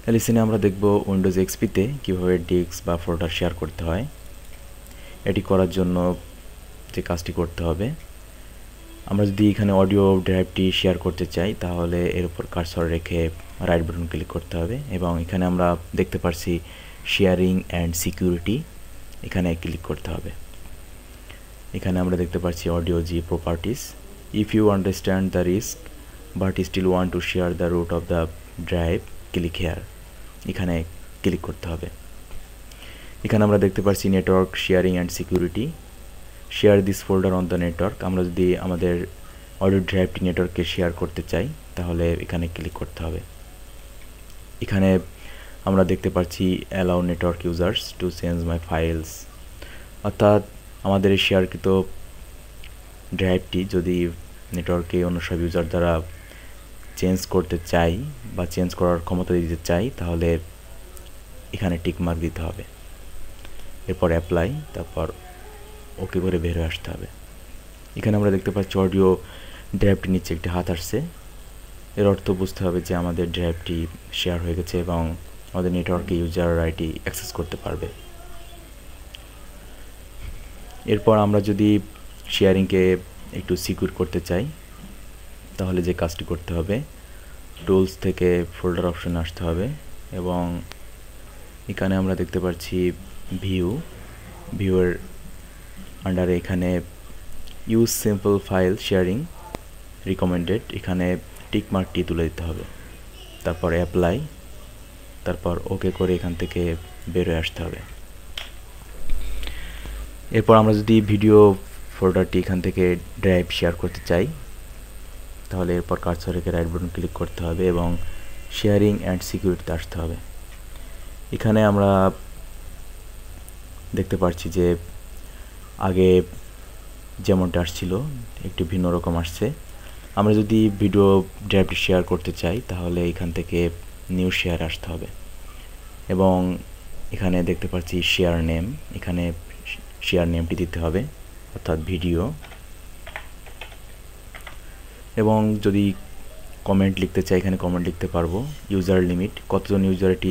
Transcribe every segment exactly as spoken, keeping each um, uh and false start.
লেসনে আমরা দেখব উইন্ডোজ এক্সপিতে কীভাবে ডিস্ক বা ফোল্ডার শেয়ার করতে হয়। এটি করার জন্য যে কাজটি করতে হবে, আমরা যদি এখানে অডিও ড্রাইভটি শেয়ার করতে চাই তাহলে এর উপর কার্সর রেখে রাইট বাটন ক্লিক করতে হবে এবং এখানে আমরা দেখতে পাচ্ছি শেয়ারিং অ্যান্ড সিকিউরিটি, এখানে ক্লিক করতে হবে। এখানে আমরা দেখতে পাচ্ছি audio G properties, if you understand the risk but still want to share the root of the drive click here, এখানে ক্লিক করতে হবে। এখানে আমরা দেখতে পাচ্ছি network sharing and security, share this folder on the network. আমরা যদি আমাদের অডিও ড্রাইভটি নেটওয়ার্কে শেয়ার করতে চাই তাহলে এখানে ক্লিক করতে হবে। এখানে আমরা দেখতে পাচ্ছি allow network users to change my files, অর্থাৎ আমাদের এই শেয়ারকৃত ড্রাইভটি যদি নেটওয়ার্কে অন্য সব ইউজার দ্বারা চেঞ্জ করতে চাই বা চেঞ্জ করার ক্ষমতা দিতে চাই তাহলে এখানে টিক মার্ক দিতে হবে, এরপর অ্যাপ্লাই, তারপর ওকে করে বের হয়ে আসতে হবে। এখানে আমরা দেখতে পাচ্ছি অডিও ড্রাইভটির নিচে একটি হাত আসছে, এর অর্থ বুঝতে হবে যে আমাদের ড্রাইভটি শেয়ার হয়ে গেছে এবং আমাদের নেটওয়ার্কে ইউজাররা এটি অ্যাক্সেস করতে পারবে। এরপর আমরা যদি শেয়ারিংকে একটু সিকিউর করতে চাই তাহলে যে কাজটি করতে হবে, টুলস থেকে ফোল্ডার অপশনে আসতে হবে এবং এখানে আমরা দেখতে পাচ্ছি ভিউ, ভিউয়ের আন্ডারে এখানে use simple file sharing recommended, এখানে টিক মার্কটি তুলে দিতে হবে, তারপর অ্যাপ্লাই, তারপর ওকে করে এখান থেকে বের হয়ে আসতে হবে। এরপর আমরা যদি ভিডিও ফোল্ডারটি এখান থেকে ড্রাইভ শেয়ার করতে চাই তাহলে এরপর কার্সর রেখে রাইট বাটন ক্লিক করতে হবে এবং শেয়ারিং অ্যান্ড সিকিউরিটিতে আসতে হবে। এখানে আমরা দেখতে পাচ্ছি যে আগে যেমনটা আসছিল একটু ভিন্ন রকম আসছে। আমরা যদি ভিডিও ড্রাইভটি শেয়ার করতে চাই তাহলে এখান থেকে নিউ শেয়ার আসতে হবে এবং এখানে দেখতে পাচ্ছি শেয়ার নেম, এখানে শেয়ার নেমটি দিতে হবে অর্থাৎ ভিডিও, এবং যদি কমেন্ট লিখতে চাই এখানে কমেন্ট লিখতে পারবো। ইউজার লিমিট, কতজন ইউজার এটি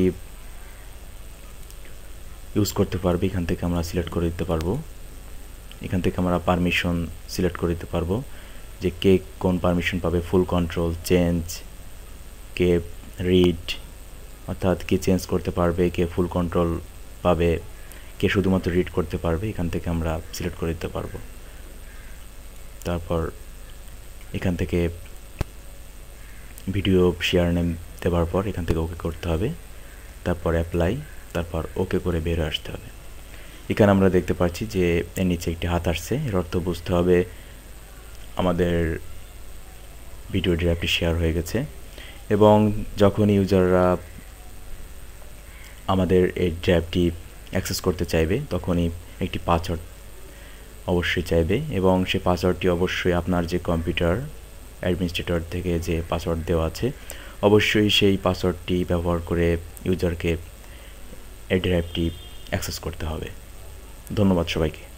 ইউজ করতে পারবে এখান থেকে আমরা সিলেক্ট করে দিতে পারবো। এখান থেকে আমরা পারমিশন সিলেক্ট করে দিতে পারবো যে কে কোন পারমিশন পাবে, ফুল কন্ট্রোল, চেঞ্জ, কে রিড, অর্থাৎ কে চেঞ্জ করতে পারবে, কে ফুল কন্ট্রোল পাবে, কে শুধুমাত্র রিড করতে পারবে, এখান থেকে আমরা সিলেক্ট করে দিতে পারবো। তারপর এখান থেকে ভিডিও শেয়ার নেম দেওয়ার পর এখান থেকে ওকে করতে হবে, তারপর অ্যাপ্লাই, তারপর ওকে করে বের হয়ে আসতে হবে। এখানে আমরা দেখতে পাচ্ছি যে এর নিচে একটি হাত আসছে, এর অর্থ বুঝতে হবে আমাদের ভিডিও ড্রাইভটি শেয়ার হয়ে গেছে এবং যখন ইউজাররা আমাদের এই ড্রাইভটি অ্যাক্সেস করতে চাইবে তখনই একটি পাসওয়ার্ড অবশ্যই চাইবে এবং সেই পাসওয়ার্ডটি অবশ্যই আপনার যে কম্পিউটার অ্যাডমিনিস্ট্রেটর থেকে যে পাসওয়ার্ড দেওয়া আছে অবশ্যই সেই পাসওয়ার্ডটি ব্যবহার করে ইউজারকে এই ড্রাইভটি অ্যাক্সেস করতে হবে। ধন্যবাদ সবাইকে।